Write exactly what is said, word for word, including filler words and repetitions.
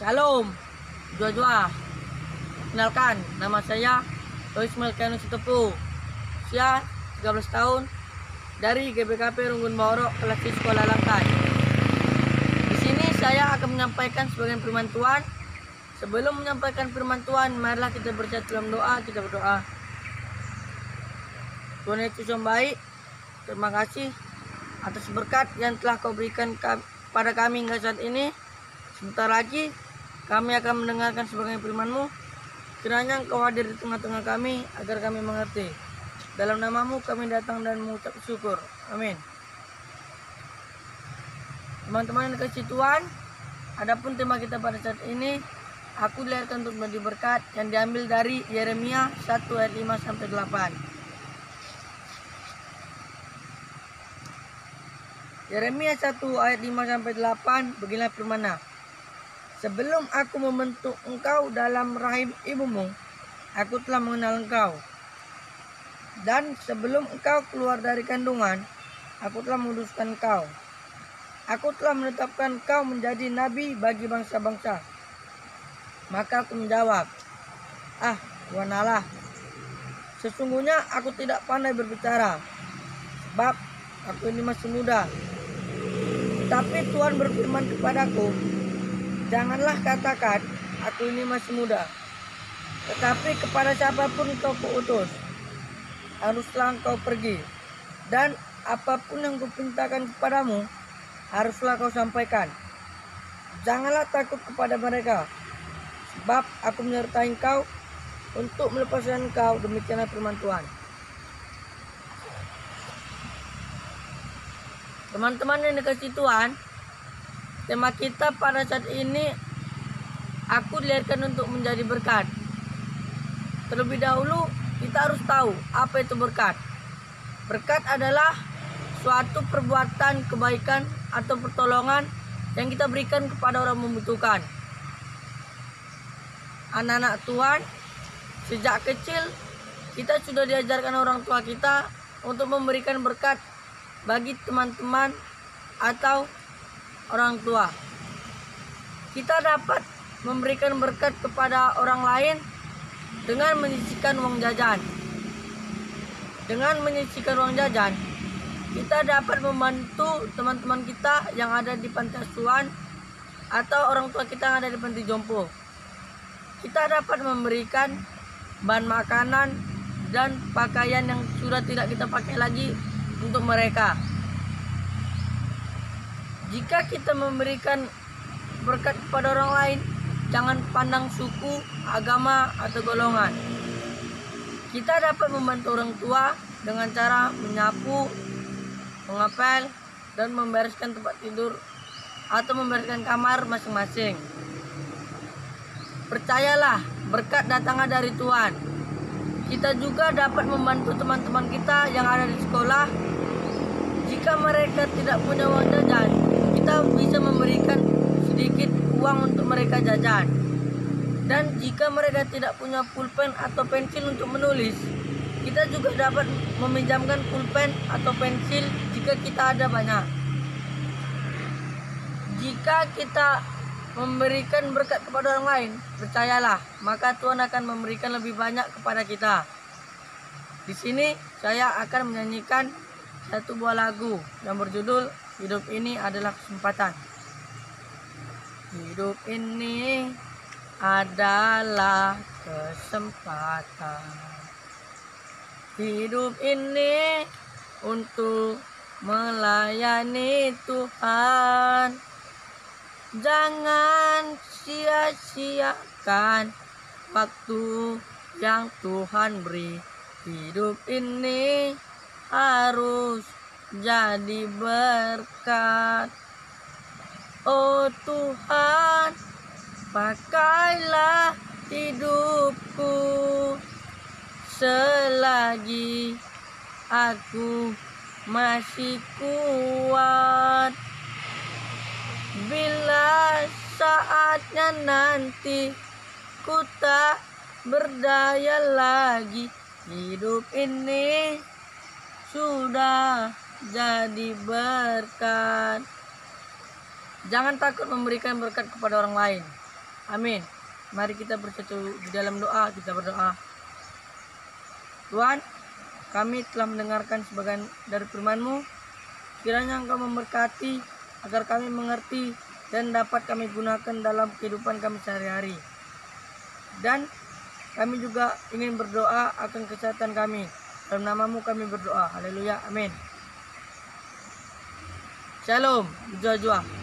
Shalom, jua-jua. Kenalkan, nama saya Lois Melkianus Sutepu. Usia tiga belas tahun, dari G B K P Runggun Baworo, kelas di sekolah lantai. Di sini saya akan menyampaikan sebagian firman Tuhan. Sebelum menyampaikan firman Tuhan, marilah kita bersatu dalam doa. Kita berdoa. Tuhan Yesus yang baik, terima kasih atas berkat yang telah Kau berikan pada kami hingga saat ini. Sebentar lagi kami akan mendengarkan sebagian firman-Mu. Kiranya Engkau hadir di tengah-tengah kami agar kami mengerti. Dalam nama-Mu kami datang dan mengucap syukur. Amin. Teman-teman yang dikasihi Tuhan, adapun tema kita pada saat ini, aku dilahirkan untuk menjadi berkat, yang diambil dari Yeremia satu ayat lima sampai delapan. Yeremia satu ayat lima sampai delapan, beginilah firman-Nya. Sebelum aku membentuk engkau dalam rahim ibumu, aku telah mengenal engkau. Dan sebelum engkau keluar dari kandungan, aku telah menguduskan engkau. Aku telah menetapkan engkau menjadi nabi bagi bangsa-bangsa. Maka aku menjawab, ah Tuhan Allah, sesungguhnya aku tidak pandai berbicara, sebab aku ini masih muda. Tetapi Tuhan berfirman kepadaku, janganlah katakan, aku ini masih muda. Tetapi kepada siapapun kau kuutus, haruslah engkau pergi. Dan apapun yang kupintakan kepadamu, haruslah kau sampaikan. Janganlah takut kepada mereka, sebab aku menyertai engkau untuk melepaskan engkau. Demikianlah firman Tuhan. Teman-teman yang dikasihi Tuhan, tema kita pada saat ini, aku dilahirkan untuk menjadi berkat. Terlebih dahulu kita harus tahu apa itu berkat. Berkat adalah suatu perbuatan kebaikan atau pertolongan yang kita berikan kepada orang membutuhkan. Anak-anak Tuhan, sejak kecil kita sudah diajarkan orang tua kita untuk memberikan berkat bagi teman-teman atau orang tua. Kita dapat memberikan berkat kepada orang lain dengan menyisihkan uang jajan. Dengan menyisihkan uang jajan, kita dapat membantu teman-teman kita yang ada di panti asuhan atau orang tua kita yang ada di panti jompo. Kita dapat memberikan bahan makanan dan pakaian yang sudah tidak kita pakai lagi untuk mereka. Jika kita memberikan berkat kepada orang lain, jangan pandang suku, agama, atau golongan. Kita dapat membantu orang tua dengan cara menyapu, mengepel, dan membereskan tempat tidur atau membereskan kamar masing-masing. Percayalah, berkat datangnya dari Tuhan. Kita juga dapat membantu teman-teman kita yang ada di sekolah. Jika mereka tidak punya uang jajan, kita bisa memberikan sedikit uang untuk mereka jajan. Dan jika mereka tidak punya pulpen atau pensil untuk menulis, kita juga dapat meminjamkan pulpen atau pensil jika kita ada banyak. Jika kita memberikan berkat kepada orang lain, percayalah, maka Tuhan akan memberikan lebih banyak kepada kita. Di sini saya akan menyanyikan satu buah lagu yang berjudul Hidup Ini Adalah Kesempatan. Hidup ini adalah kesempatan. Hidup ini untuk melayani Tuhan. Jangan sia-siakan waktu yang Tuhan beri. Hidup ini harus jadi berkat. Oh Tuhan, pakailah hidupku selagi aku masih kuat. Bila saatnya nanti ku tak berdaya lagi, hidup ini sudah jadi berkat. Jangan takut memberikan berkat kepada orang lain. Amin. Mari kita bersatu di dalam doa, kita berdoa. Tuhan, kami telah mendengarkan sebagian dari firman-Mu. Kiranya Engkau memberkati agar kami mengerti dan dapat kami gunakan dalam kehidupan kami sehari-hari. Dan kami juga ingin berdoa akan kesehatan kami. Dalam nama-Mu kami berdoa. Haleluya. Amin. Shalom. Jua-jua.